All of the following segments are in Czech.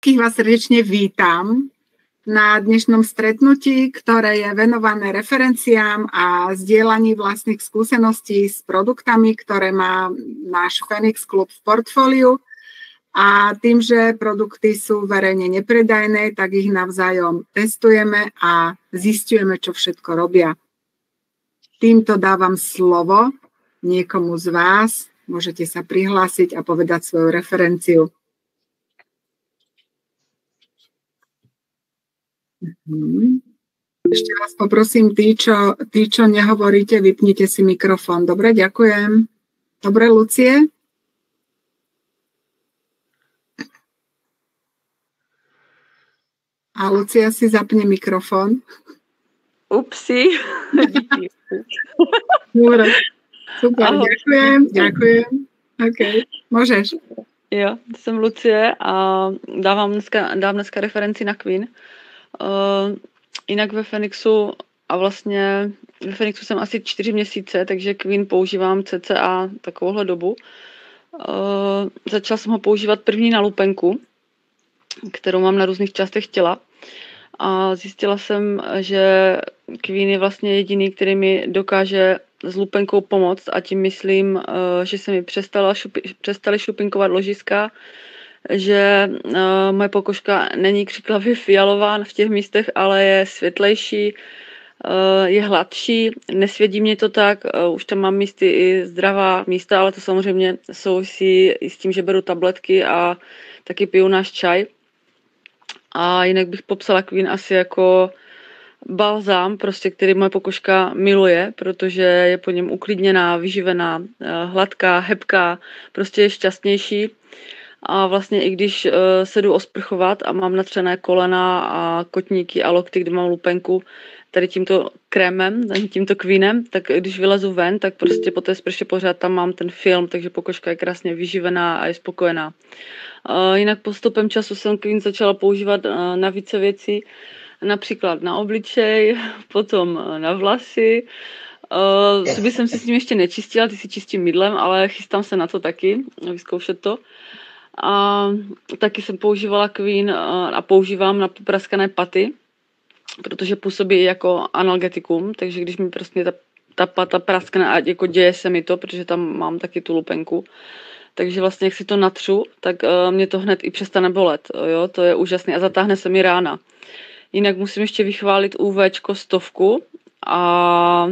Všetkých vás srdečne vítam na dnešnom stretnutí, ktoré je venované referenciám a zdieľaní vlastných skúseností s produktami, ktoré má náš Phoenix Club v portfóliu. A tým, že produkty sú verejne nepredajné, tak ich navzájom testujeme a zisťujeme, čo všetko robia. Týmto dávam slovo niekomu z vás. Môžete sa prihlásiť a povedať svoju referenciu. Ešte vás poprosím, tí, čo nehovoríte, vypnite si mikrofón. Dobre, ďakujem. Dobre, Lucie? A Lucia si zapne mikrofón. Upsi. Dobre, super, ďakujem. OK, môžeš. Jo, jsem Lucie a dám dneska referenci na Queen. Jinak ve Phoenixu a vlastně ve Phoenixu jsem asi 4 měsíce, takže Queen používám cca takovouhle dobu. Začala jsem ho používat první na lupenku, kterou mám na různých částech těla. A zjistila jsem, že Queen je vlastně jediný, který mi dokáže s lupenkou pomoct a tím myslím, že se mi přestaly šupinkovat ložiska, že moje pokožka není křiklavě fialová v těch místech, ale je světlejší, je hladší, nesvědí mě to tak, už tam mám místy i zdravá místa, ale to samozřejmě souvisí i s tím, že beru tabletky a taky piju náš čaj. A jinak bych popsala Queen asi jako balzám, prostě, který moje pokožka miluje, protože je po něm uklidněná, vyživená, hladká, hebká, prostě je šťastnější. A vlastně i když se jdu osprchovat a mám natřené kolena a kotníky a lokty, kde mám lupenku, tady tímto krémem, tímto Queenem, tak když vylezu ven, tak prostě po té sprše pořád tam mám ten film, takže pokožka je krásně vyživená a je spokojená. Jinak postupem času jsem Queen začala používat na více věcí, například na obličej, potom na vlasy. Zuby jsem si s ním ještě nečistila, ty si čistím mydlem, ale chystám se na to taky, vyzkoušet to. A taky jsem používala Queen a používám na popraskané paty, protože působí jako analgetikum, takže když mi prostě ta pata praskne a jako děje se mi to, protože tam mám taky tu lupenku, takže vlastně jak si to natřu, tak mě to hned i přestane bolet, jo, to je úžasné a zatáhne se mi rána. Jinak musím ještě vychválit UVčko 100 a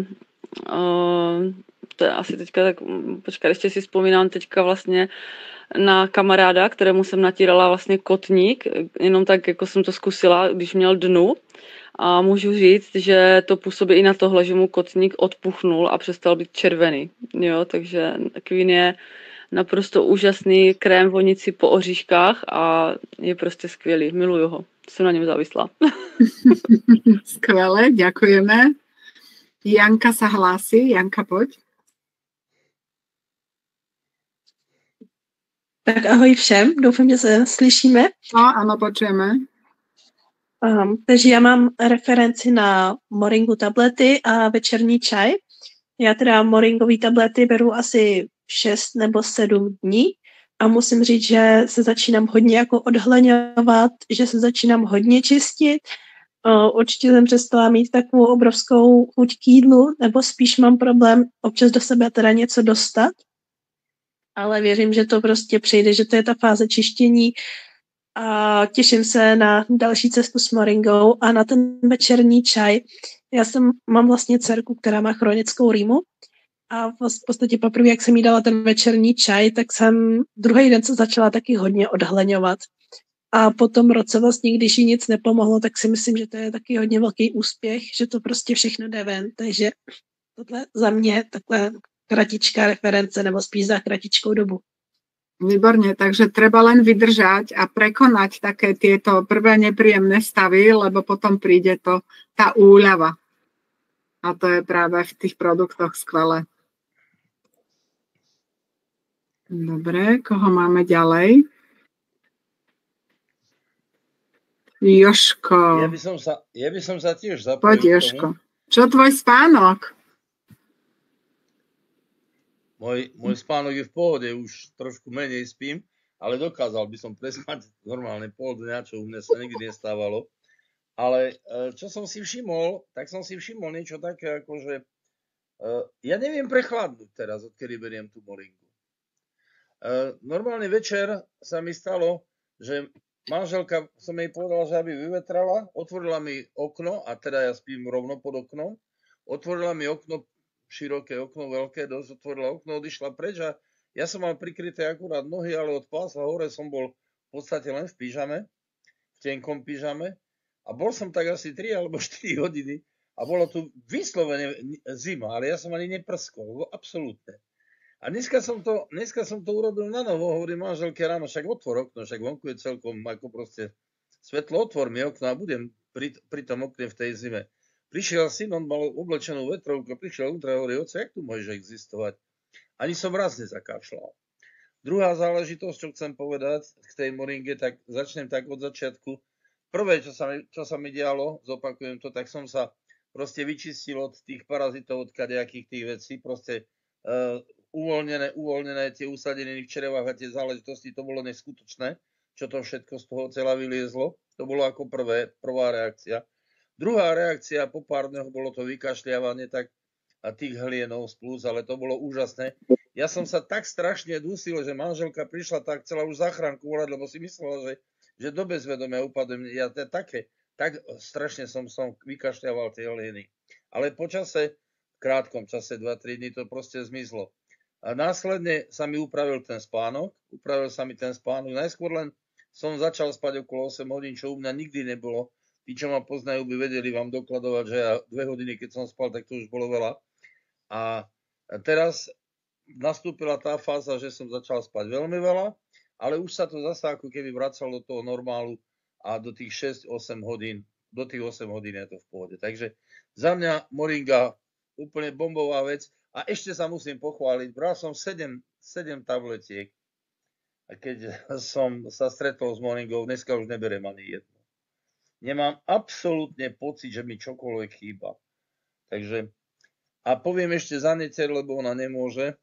to je asi teďka tak, počkat, ještě si vzpomínám teďka vlastně na kamaráda, kterému jsem natírala vlastně kotník, jenom tak, jako jsem to zkusila, když měl dnu. A můžu říct, že to působí i na tohle, že mu kotník odpuchnul a přestal být červený. Jo, takže Queen je naprosto úžasný krém vonící po oříškách a je prostě skvělý. Miluju ho. Jsem na něm závislá. Skvěle, děkujeme. Janka sa hlási. Janka, pojď. Tak ahoj všem, doufám, že se slyšíme. No, ano, počujeme. Takže já mám referenci na moringu tablety a večerní čaj. Já teda moringové tablety beru asi 6 nebo 7 dní a musím říct, že se začínám hodně jako odhleňovat, že se začínám hodně čistit. Určitě jsem přestala mít takovou obrovskou chuť k jídlu, nebo spíš mám problém občas do sebe teda něco dostat. Ale věřím, že to prostě přijde, že to je ta fáze čištění a těším se na další cestu s moringou a na ten večerní čaj. Mám vlastně dcerku, která má chronickou rýmu a v podstatě poprvé, jak jsem jí dala ten večerní čaj, tak jsem druhý den se začala taky hodně odhleňovat. A po tom roce vlastně, když jí nic nepomohlo, tak si myslím, že to je taky hodně velký úspěch, že to prostě všechno jde ven. Takže tohle za mě takhle kratičká reference, nebo spíš za kratičkou dobu. Výborne, takže treba len vydržať a prekonať také tieto prvé nepríjemné stavy, lebo potom príde tá úľava. A to je práve v tých produktoch skvelé. Dobre, koho máme ďalej? Jožko. Ja by som sa tiež zapojil. Poď, Jožko. Čo tvoj spánok? Môj spánok je v pohode, už trošku menej spím, ale dokázal by som prespať normálne pol dňa, čo u mňa sa nikdy nestávalo. Ale čo som si všimol, tak som si všimol niečo také, ako že ja neviem prechladnúť teraz, odkedy beriem tú moringu. Normálne večer sa mi stalo, že manželka, som jej povedal, že aby vyvetrala, otvorila mi okno, a teda ja spím rovno pod oknom, otvorila mi okno, široké okno, veľké, dosť otvorila okno, odišla preč a ja som mal prikryté akurát nohy, ale od pása hore som bol v podstate len v pyžame, v tenkom pyžame a bol som tak asi 3 alebo 4 hodiny a bolo tu vyslovene zima, ale ja som ani neprskol, absolútne. A dneska som to urobil na novo, hovorím manželke ráno, však otvor okno, však vonku je celkom ako proste svetlo, otvor mi okno a budem pri tom okne v tej zime. Prišiel syn, on mal oblečenú vetrovku, prišiel útra a hovorí, oco, jak tu môžeš existovať? Ani som raz nezakašľal. Druhá záležitosť, čo chcem povedať k tej moringe, tak začnem tak od začiatku. Prvé, čo sa mi dialo, zopakujem to, tak som sa proste vyčistil od tých parazitov, od kadejakých tých vecí, proste uvoľnené tie usadeniny v črevách a tie záležitosti, to bolo neskutočné, čo to všetko z toho tela vyliezlo. To bolo ako prvá reakcia. Druhá reakcia po pár dňoch bolo to vykašľavanie a tých hlienov z plus, ale to bolo úžasné. Ja som sa tak strašne dusil, že manželka prišla tak, chcela už záchranku volať, lebo si myslela, že do bezvedomia upadem. Ja tak strašne som vykašľaval tie hlieny. Ale po čase, v krátkom čase, 2-3 dní, to proste zmizlo. A následne sa mi upravil sa mi ten spánok. Najskôr len som začal spať okolo 8 hodín, čo u mňa nikdy nebolo. Tí, čo ma poznajú, by vedeli vám dokladovať, že ja 2 hodiny, keď som spal, tak to už bolo veľa. A teraz nastúpila tá fáza, že som začal spať veľmi veľa, ale už sa to zase ako keby vracalo do toho normálu a do tých 6-8 hodín, do tých 8 hodín je to v pohode. Takže za mňa moringa úplne bombová vec. A ešte sa musím pochváliť, bral som 7 tabletiek a keď som sa stretol s moringou, dneska už neberiem ani jednu. Nemám absolútne pocit, že mi čokoľvek chýba. Takže, a poviem ešte za necer, lebo ona nemôže.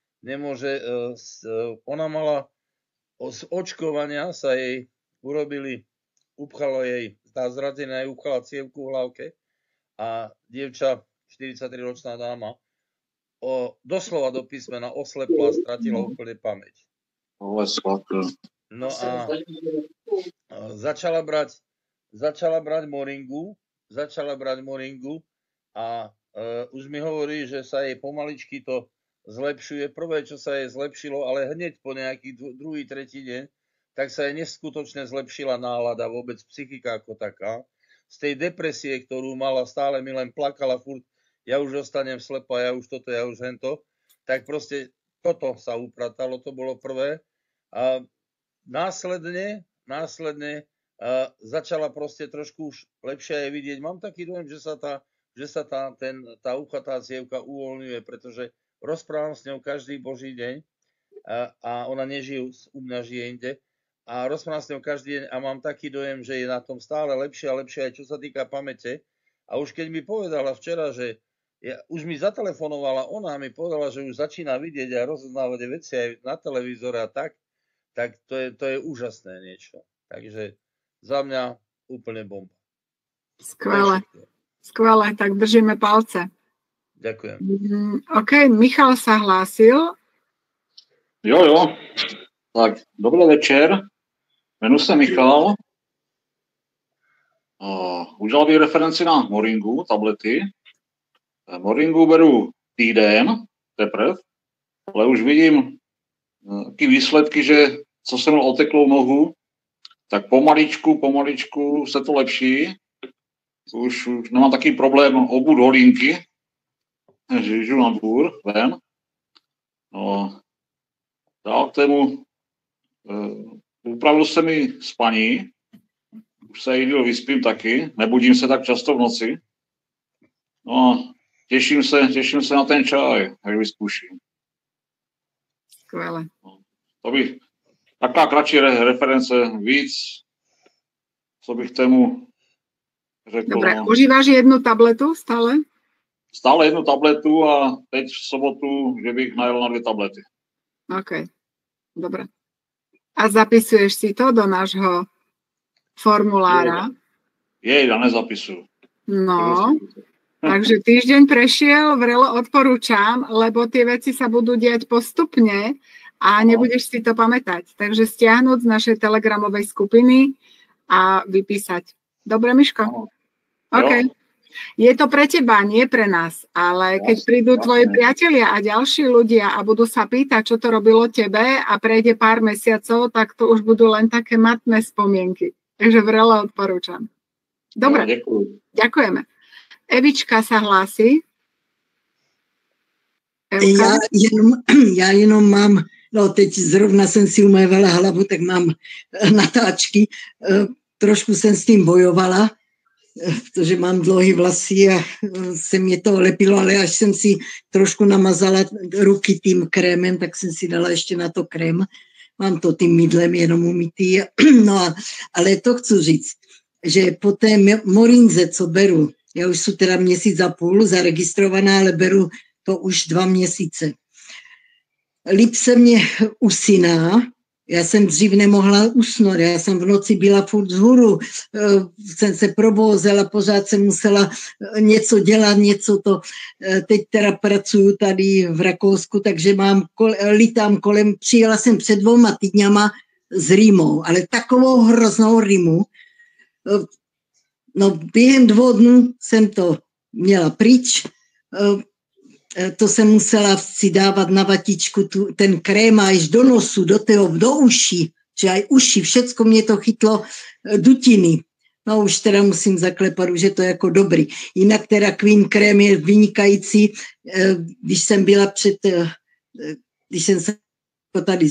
Ona mala z očkovania sa jej upchalo jej, tá zrazená jej upchala cievku v hlavke a dievča, 43-ročná dáma, doslova do písmena oslepla a stratila úplne pamäť. No a začala brať moringu a už mi hovorí, že sa jej pomaličky to zlepšuje. Prvé, čo sa jej zlepšilo, ale hneď po nejaký druhý, tretí deň, tak sa jej neskutočne zlepšila nálada, vôbec psychika ako taká. Z tej depresie, ktorú mala, stále mi len plakala furt, ja už ostanem slepá, ja už toto, ja už hento, tak proste toto sa upratalo, to bolo prvé. A následne začala proste trošku už lepšie aj vidieť. Mám taký dojem, že sa tá uchatá cievka uvoľňuje, pretože rozprávam s ňou každý boží deň a ona nežije u mňa, žije inde. A rozprávam s ňou každý deň a mám taký dojem, že je na tom stále lepšie a lepšie aj čo sa týka pamäte. A už keď mi povedala včera, že už mi zatelefonovala ona a mi povedala, že už začína vidieť a rozoznávať veci aj na televízore a tak to je úžasné niečo. Takže za mňa úplne bomba. Skvelé, tak držíme palce. Ďakujem. OK, Michal sa hlásil. Jo. Tak, dobrý večer. Jmenuji se Michal. Udělal bych referenci na moringu, tablety. Moringu beru týden, teprve, ale už vidím taky výsledky, že co jsem měl oteklou nohu, tak pomaličku se to lepší. Už nemám taký problém obud holínky, že jdu na dvůr, ven. No, dál k tému, upravil se mi spaní, už se jednou vyspím taky, nebudím se tak často v noci. No, těším se na ten čaj, jak vyzkouším. Skvěle. No, to bych, taká kratší reference, víc, co bych tému řekl. Dobre, užíváš jednu tabletu stále? Stále jednu tabletu a teď v sobotu, že bych najel na 2 tablety. OK, dobre. A zapisuješ si to do nášho formulára? Ja nezapisujú. No, takže týždeň prešiel, vrelo odporúčam, lebo tie veci sa budú diať postupne a nebudeš si to pamätať. Takže stiahnuť z našej telegramovej skupiny a vypísať. Dobre, Miško? OK. Je to pre teba, nie pre nás, ale keď prídu tvoji priatelia a ďalší ľudia a budú sa pýtať, čo to robilo tebe a prejde pár mesiacov, tak to už budú len také matné spomienky. Takže vrele odporúčam. Dobre, ďakujeme. Evička sa hlási. Já jenom mám, no teď zrovna jsem si umývala hlavu, tak mám natáčky. Trošku jsem s tím bojovala, protože mám dlouhé vlasy a se mě to lepilo, ale až jsem si trošku namazala ruky tím krémem, tak jsem si dala ještě na to krém. Mám to tím mydlem jenom umytý. No, ale to chci říct, že po té morinze, co beru, já už jsem teda 1,5 měsíce zaregistrovaná, ale beru to už 2 měsíce. Líp se mě usíná. Já jsem dřív nemohla usnout, já jsem v noci byla furt vzhůru, jsem se probouzela, pořád jsem musela něco dělat, něco to. Teď teda pracuju tady v Rakousku, takže litám kolem, přijela jsem před 2 týdňama s rýmou, ale takovou hroznou rýmu. No během 2 dnů jsem to měla pryč, to jsem musela si dávat na vatičku ten krém až do nosu, do uší, že aj uši, všecko mě to chytlo dutiny. No už teda musím zaklepat, už je to jako dobrý. Jinak teda Queen krém je vynikající, když jsem byla když jsem se tady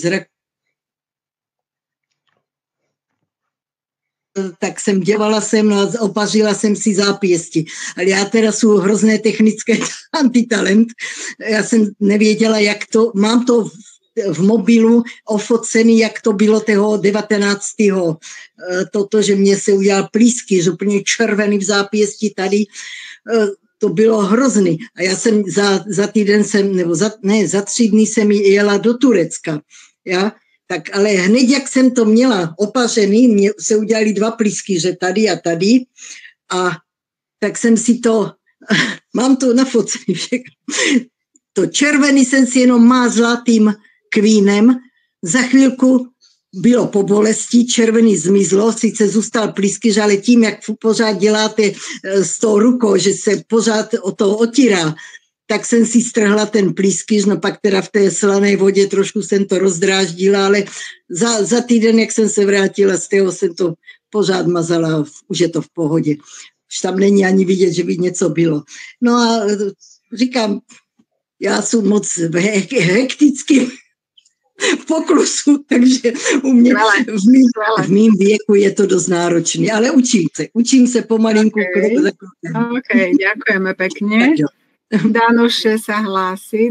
tak jsem dělala no a opařila jsem si zápěsti. Ale já teda jsem hrozné technické antitalent. Já jsem nevěděla, jak to, mám to v mobilu ofocený, jak to bylo toho 19. Toto, že mě se udělal plísky, že úplně červený v zápěsti tady, to bylo hrozný. A já jsem za týden za 3 dny jsem jela do Turecka. Ja? Tak ale hned, jak jsem to měla opařený, mě se udělali 2 plísky, že tady a tady. A tak jsem si to, mám to nafocený všechno. To červený jsem si jenom mázla tím Queenem. Za chvilku bylo po bolesti, červený zmizlo, sice zůstal plísky, ale tím, jak pořád děláte s tou rukou, že se pořád o to otírá, tak jsem si strhla ten plískyř, no pak teda v té slané vodě trošku jsem to rozdráždila, ale za týden, jak jsem se vrátila z toho, jsem to pořád mazala, už je to v pohodě. Už tam není ani vidět, že by něco bylo. No a říkám, já jsem moc hektický v poklusu, takže u mě v mým věku je to dost náročné, ale učím se pomalinku. Okay. OK, ďakujeme pekne. Danuše se hlásí.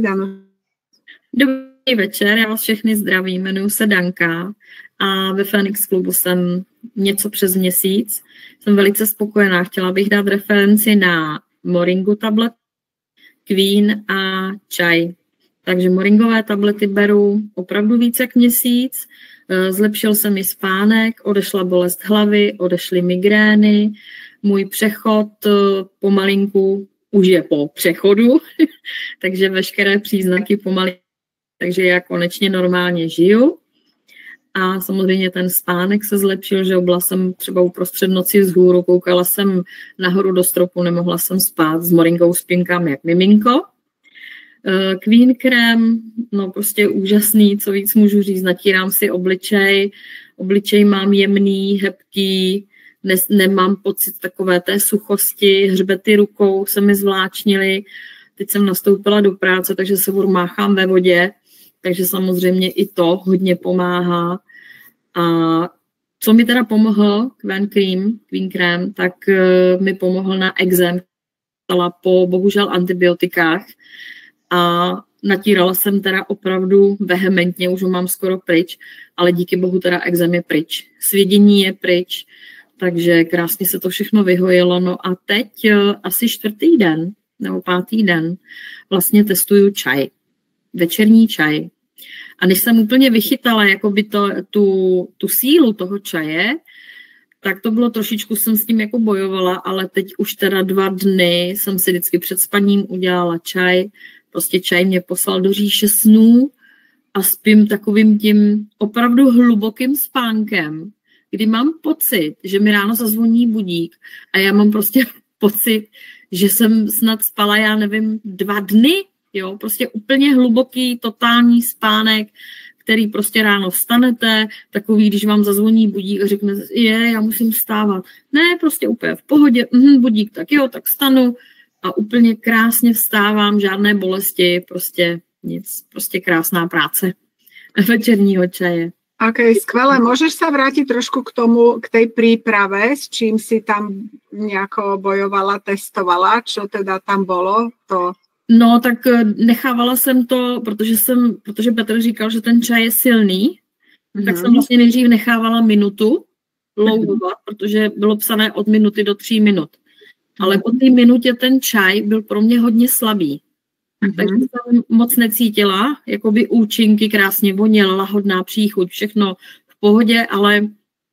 Dobrý večer, já vás všechny zdravím, jmenuji se Danka a ve Phoenix klubu jsem něco přes měsíc. Jsem velice spokojená, chtěla bych dát referenci na Moringu tablet, Queen a čaj. Takže moringové tablety beru opravdu více jak měsíc, zlepšil se mi spánek, odešla bolest hlavy, odešly migrény, můj přechod pomalinku už je po přechodu, takže veškeré příznaky pomalinku, takže já konečně normálně žiju. A samozřejmě ten spánek se zlepšil, že byla jsem třeba uprostřed noci vzhůru, koukala jsem nahoru do stropu, nemohla jsem spát, s moringou spinkám jak miminko. Queen krém, no prostě úžasný, co víc můžu říct, natírám si obličej mám jemný, hebký, nemám pocit takové té suchosti, hřbety rukou se mi zvláčnily, teď jsem nastoupila do práce, takže se budu máchám ve vodě, takže samozřejmě i to hodně pomáhá. A co mi teda pomohl Queen krém, tak mi pomohl na exém, po bohužel antibiotikách, a natírala jsem teda opravdu vehementně, už ho mám skoro pryč, ale díky bohu teda exém je pryč. Svědění je pryč, takže krásně se to všechno vyhojilo. No a teď asi 4. den nebo 5. den vlastně testuju čaj, večerní čaj. A než jsem úplně vychytala jakoby tu sílu toho čaje, tak to bylo trošičku, jsem s tím jako bojovala, ale teď už teda 2 dny jsem si vždycky před spaním udělala čaj. Prostě čaj mě poslal do říše snů a spím takovým tím opravdu hlubokým spánkem, kdy mám pocit, že mi ráno zazvoní budík a já mám prostě pocit, že jsem snad spala, já nevím, 2 dny, jo, prostě úplně hluboký, totální spánek, který prostě ráno vstanete, takový, když vám zazvoní budík a řekne, já musím vstávat. Ne, prostě úplně v pohodě, budík, tak jo, tak vstanu a úplně krásně vstávám, žádné bolesti, prostě nic, prostě krásná práce večerního čaje. OK, skvelé. Môžeš sa vrátiť trošku k tej príprave, s čím si tam nejako bojovala, testovala, čo teda tam bolo? No, tak nechávala jsem to, protože Petr říkal, že ten čaj je silný, tak jsem vlastně nejdřív nechávala minutu louvovat, protože bylo psané od minuty do 3 minut. Ale po té minutě ten čaj byl pro mě hodně slabý. Takže jsem moc necítila, jakoby účinky, krásně voněl, lahodná příchuť, všechno v pohodě, ale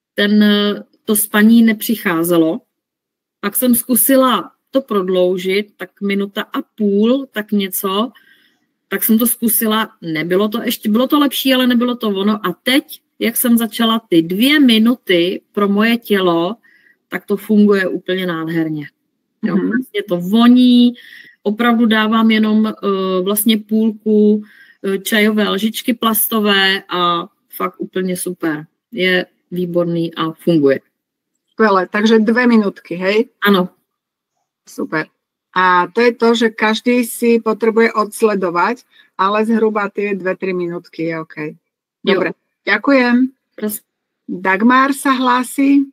to spaní nepřicházelo. Pak jsem zkusila to prodloužit, tak 1,5 minuty, tak něco, tak jsem to zkusila, nebylo to ještě, bylo to lepší, ale nebylo to ono. A teď, jak jsem začala ty 2 minuty pro moje tělo, tak to funguje úplně nádherně. Jo, vlastně to voní, opravdu dávám jenom vlastně půlku čajové lžičky plastové a fakt úplně super. Je výborný a funguje. Skvelé, takže 2 minutky, hej? Ano. Super. A to je to, že každý si potrebuje odsledovať, ale zhruba tie 2-3 minútky je OK. Dobre, ďakujem. Prosím. Dagmar sa hlási.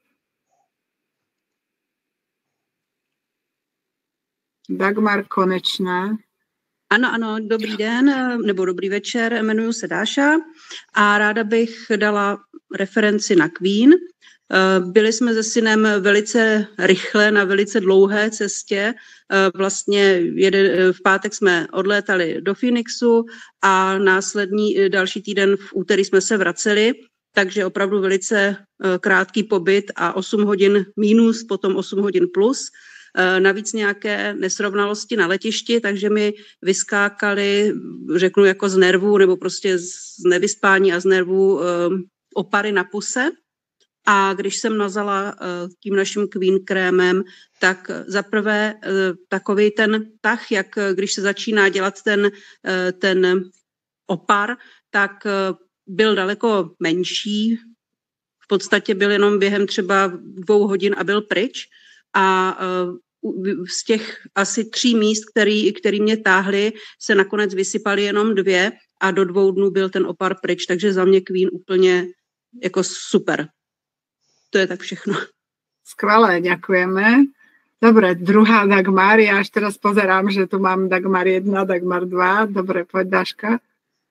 Dagmar Konečná. Ano, dobrý den, nebo dobrý večer, jmenuji se Dáša a ráda bych dala referenci na Queen. Byli jsme se synem velice rychle na velice dlouhé cestě. Vlastně v pátek jsme odlétali do Phoenixu a následní další týden v úterý jsme se vraceli, takže opravdu velice krátký pobyt a 8 hodin minus, potom 8 hodin plus. Navíc nějaké nesrovnalosti na letišti, takže mi vyskákaly, řeknu jako z nervů, nebo prostě z nevyspání a z nervů opary na puse. A když jsem nazala tím naším Queen krémem, tak zaprvé takový ten tah, jak když se začíná dělat ten opar, tak byl daleko menší. V podstatě byl jenom během třeba 2 hodin a byl pryč. A z těch asi 3 míst, který mě táhly, se nakonec vysypaly jenom 2 a do 2 dnů byl ten opar pryč, takže za mě Queen úplně jako super. To je tak všechno. Skvelé, ďakujeme. Dobre, druhá Dagmar, ja až teraz pozerám, že tu mám Dagmar 1, Dagmar 2. Dobre, poď Dáška.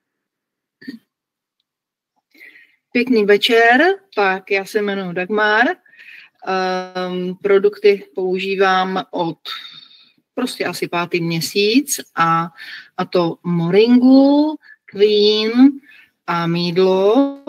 Pěkný večer, tak já se jmenuji Dagmar. Produkty používám od prostě asi 5. měsíc a to Moringu, Queen a mýdlo.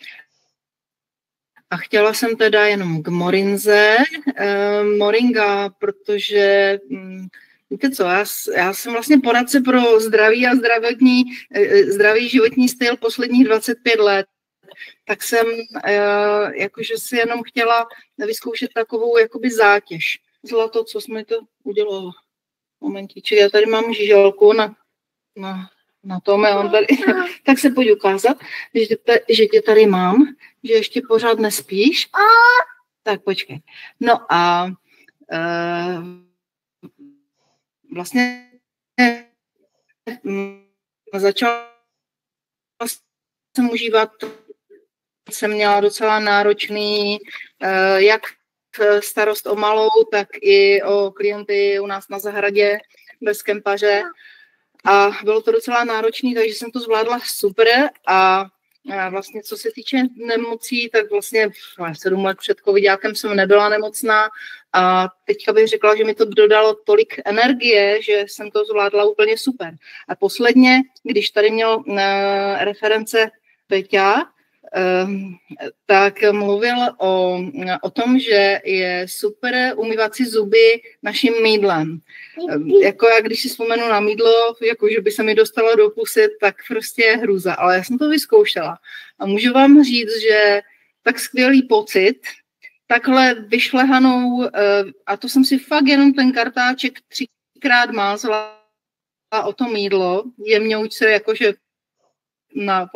A chtěla jsem teda jenom k Morinze. Moringa, protože víte co, já jsem vlastně poradce pro zdraví a zdravý životní styl posledních 25 let. Tak jsem jakože si jenom chtěla vyzkoušet takovou jakoby zátěž. Zlato, co jsme to udělalo. Momentíček, já tady mám žíželku na tom, já mám tady, tak se pojď ukázat, že tě tady mám, že ještě pořád nespíš. Tak počkej. No a vlastně začala jsem užívat, jsem měla docela náročný jak starost o malou, tak i o klienty u nás na zahradě bez kempaře. A bylo to docela náročné, takže jsem to zvládla super a A vlastně co se týče nemocí, tak vlastně 7 let před covidákem jsem nebyla nemocná a teďka bych řekla, že mi to dodalo tolik energie, že jsem to zvládla úplně super. A posledně, když tady měl reference Peťa, tak mluvil o tom, že je super umývat si zuby naším mýdlem. Jako já, když si vzpomenu na mýdlo, jako že by se mi dostalo do pusy, tak prostě je hruza. Ale já jsem to vyzkoušela. A můžu vám říct, že tak skvělý pocit, takhle vyšlehanou, a to jsem si fakt jenom ten kartáček 3krát mázla o to mýdlo, jemňoučce jakože na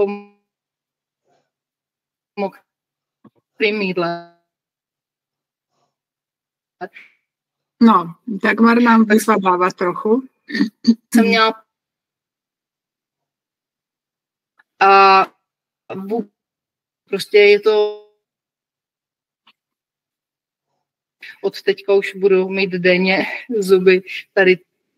mokrým mýdle. No, Dagmar nám vyslabáva trochu. Jsem měla a prostě je to od teďka už budu mít denně zuby tady.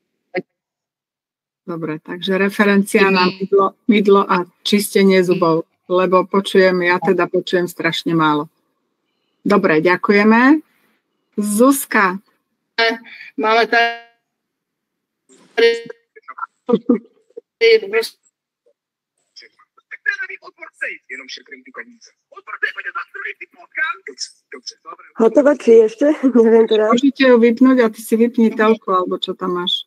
Dobre, takže referencia na mydlo a čistenie zubov, lebo ja teda počujem strašne málo. Dobre, ďakujeme. Zuzka. Máme tady Hotová či ešte? Neviem teraz. Môžete ju vypnúť a ty si vypni telku, alebo čo tam máš.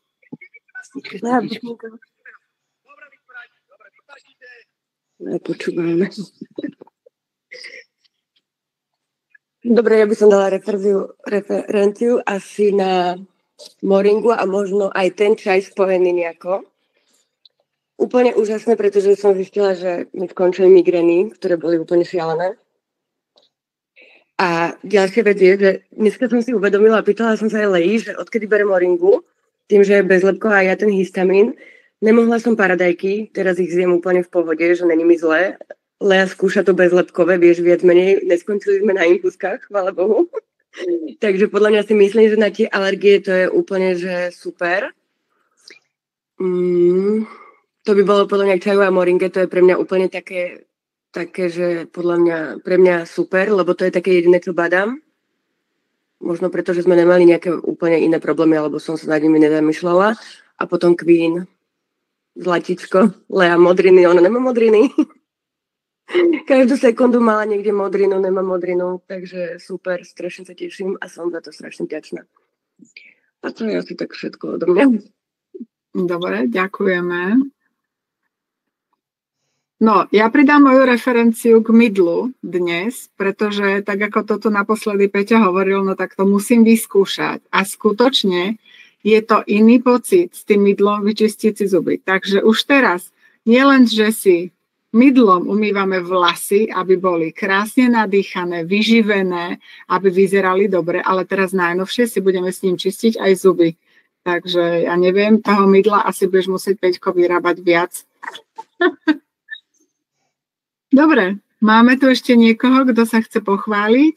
Počúvame. Dobre, ja by som dala referenciu asi na moringu a možno aj ten čaj spojený nejako. Úplne úžasné, pretože som zistila, že mi skončili migrény, ktoré boli úplne šialené. A ďalšia vec je, že dneska som si uvedomila a pýtala som sa aj Leji, že odkedy berem moringu, tým, že je bezlepková a ja ten histamín, nemohla som paradajky, teraz ich zjem úplne v pohode, že není mi zlé. Lea skúša to bezlepkové, vieš, viac menej, neskončili sme na infuskách, chvála Bohu. Takže podľa mňa si myslím, že na tie alergie to je úplne, že super. To by bolo podľa mňa čaju a moringe, to je pre mňa úplne také, že podľa mňa, pre mňa super, lebo to je také jediné, čo badám. Možno preto, že sme nemali nejaké úplne iné problémy, alebo som sa nad nimi nezamýšľala. A potom Queen, zlatičko, Lea modriny, ona nemá modriny. Každú sekundu mala niekde modrinu, nemá modrinu, takže super, strašne sa teším a som za to strašne vďačná. A to je asi tak všetko odo mňa. Dobre, ďakujeme. No, ja pridám moju referenciu k mydlu dnes, pretože tak ako toto naposledy Peťa hovoril, no tak to musím vyskúšať. A skutočne je to iný pocit s tým mydlom vyčistiť si zuby. Takže už teraz, nielen, že si mydlom umývame vlasy, aby boli krásne nadýchané, vyživené, aby vyzerali dobre, ale teraz najnovšie si budeme s ním čistiť aj zuby. Takže ja neviem, toho mydla asi budeš musieť, Peťko, vyrábať viac. Dobre, máme tu ešte niekoho, kto sa chce pochváliť?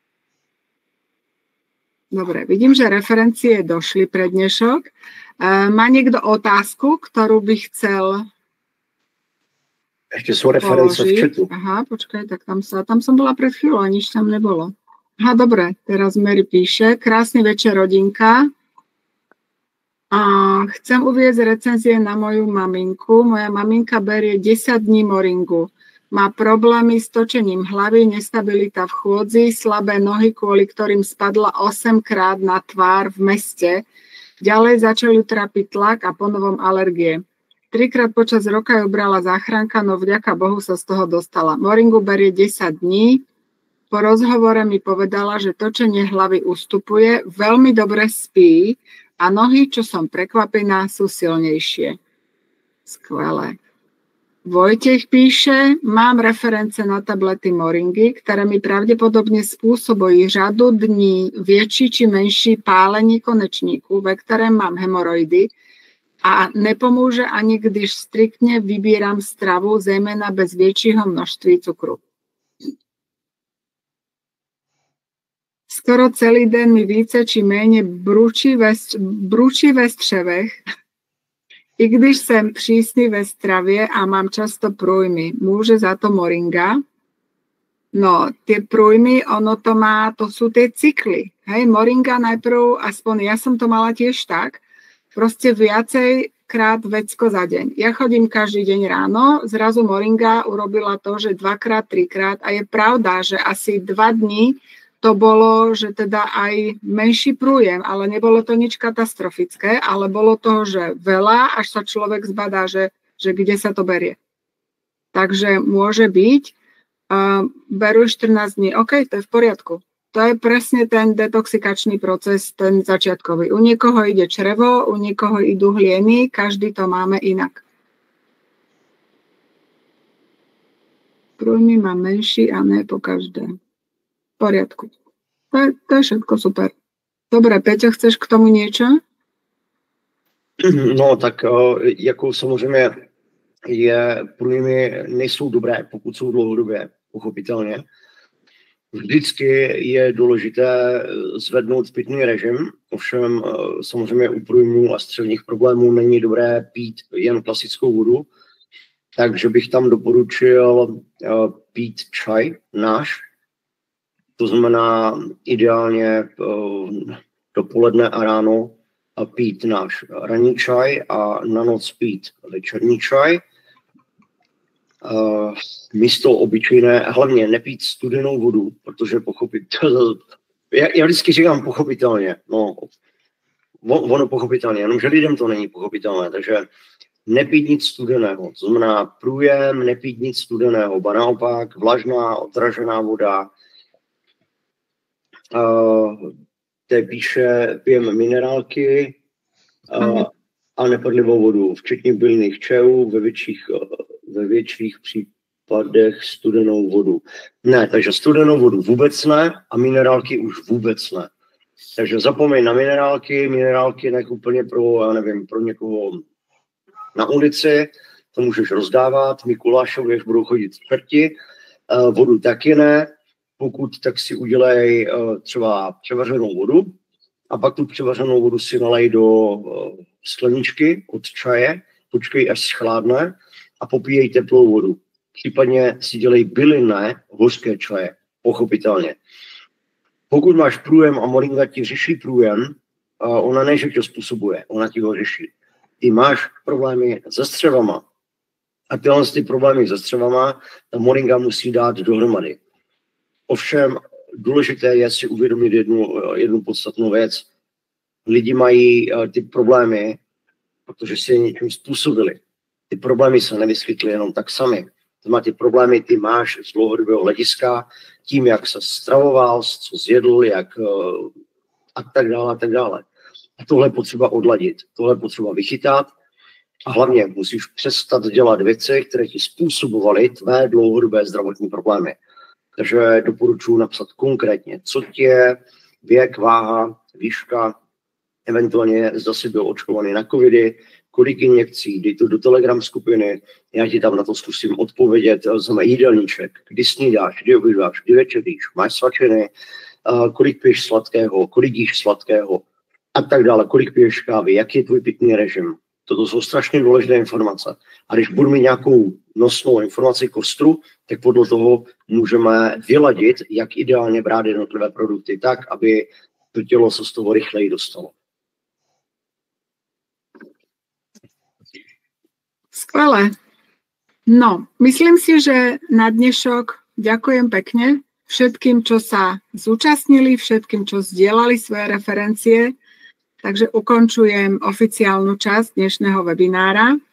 Dobre, vidím, že referencie došli pre dnešok. Má niekto otázku, ktorú by chcel ešte sú referencie v chatu. Aha, počkaj, tak tam som bola pred chvíľou a nič tam nebolo. Aha, dobre, teraz Mary píše. Krásny večer, rodinka. A chcem uviesť recenzie na moju maminku. Moja maminka berie 10 dní moringu. Má problémy s točením hlavy, nestabilita v chôdzi, slabé nohy, kvôli ktorým spadla 8-krát na tvár v meste. Ďalej začali trápiť tlak a ponovom alergie. 3-krát počas roka ju brala záchranka, no vďaka Bohu sa z toho dostala. Moringu berie 10 dní. Po rozhovore mi povedala, že točenie hlavy ustupuje, veľmi dobre spí a nohy, čo som prekvapená, sú silnejšie. Skvelé. Vojtech píše, mám reference na tablety moringy, ktoré mi pravdepodobne spôsobujú řadu dní väčší či menší pálení konečníku, ve ktorém mám hemoroidy a nepomôže ani když striktne vybieram stravu, zejména bez väčšieho množství cukru. Skoro celý den mi více či méně bručí ve střevech. I když jsem přísný ve stravě a mám často průjmy, může za to moringa? No, tie prújmy, ono to má, to sú tie cykly. Hej, moringa najprv, aspoň ja som to mala tiež tak, proste viacej krát vecko za deň. Ja chodím každý deň ráno, zrazu moringa urobila to, že 2-krát, 3-krát a je pravda, že asi 2 dní to bolo, že teda aj menší prújem, ale nebolo to nič katastrofické, ale bolo toho, že veľa, až sa človek zbadá, že kde sa to berie. Takže môže byť, beru 14 dní, OK, to je v poriadku. To je presne ten detoxikačný proces, ten začiatkový. U niekoho ide črevo, u niekoho idú hlieny, každý to máme inak. Prújmy mám menší a ne po každé. V poriadku. To je všetko super. Dobre, Peťo, chceš k tomu niečo? No, tak jako samozřejmě průjmy nejsou dobré, pokud jsou dlouhodobě, pochopitelně. Vždycky je důležité zvednout pitný režim, ovšem samozřejmě u průjmů a střevních problémů není dobré pít jen klasickou vodu, takže bych tam doporučil pít čaj náš, to znamená ideálně dopoledne a ráno a pít náš ranní čaj a na noc pít večerní čaj. Místo obyčejné, hlavně nepít studenou vodu, protože já vždycky říkám pochopitelně, no, ono pochopitelně, jenomže lidem to není pochopitelné, takže nepít nic studeného, to znamená průjem, nepít nic studeného, ba naopak vlažná, odražená voda, píše, pijeme minerálky a nepadlivou vodu, včetně bylných čajů, ve větších případech studenou vodu. Ne, takže studenou vodu vůbec ne a minerálky už vůbec ne. Takže zapomeň na minerálky nech úplně pro, já nevím, pro někoho na ulici, to můžeš rozdávat, Mikulášovi, až budou chodit čerti, vodu taky ne, pokud tak si udělej třeba převařenou vodu a pak tu převařenou vodu si nalej do skleničky od čaje, počkej, až schladne a popíjej teplou vodu. Případně si dělej bylinné hořké čaje, pochopitelně. Pokud máš průjem a moringa ti řeší průjem, ona ne, že tě způsobuje, ona ti ho řeší. Ty máš problémy se střevama a tyhle ty problémy se střevama ta moringa musí dát dohromady. Ovšem důležité je si uvědomit jednu podstatnou věc. Lidi mají ty problémy, protože si je něčím způsobili. Ty problémy se nevyskytly jenom tak sami. Ty problémy ty máš z dlouhodobého hlediska, tím, jak se stravoval, co zjedl, jak a tak dále, a tak dále. A tohle je potřeba odladit, tohle je potřeba vychytat a hlavně musíš přestat dělat věci, které ti způsobovaly tvé dlouhodobé zdravotní problémy. Takže doporučuji napsat konkrétně, co ti je, věk, váha, výška, eventuálně zda jsi byl očkovaný na covidy, kolik injekcí, dej to do Telegram skupiny, já ti tam na to zkusím odpovědět, znamená jídelníček, kdy snídáš, kdy obědváš, kdy večeříš, máš svačiny, kolik piješ sladkého, kolik jíš sladkého a tak dále, kolik piješ kávy, jaký je tvůj pitný režim. Toto jsou strašně důležité informace. A když budu mít nějakou nosnou informaci kostru, tak podle toho můžeme vyladit, jak ideálně brát jednotlivé produkty tak, aby to tělo se z toho rychleji dostalo. Skvelé. No, myslím si, že na dnešok ďakujem pekne všetkým, čo sa zúčastnili, všetkým, čo zdieľali svoje referencie. Takže ukončujem oficiálnu časť dnešného webinára.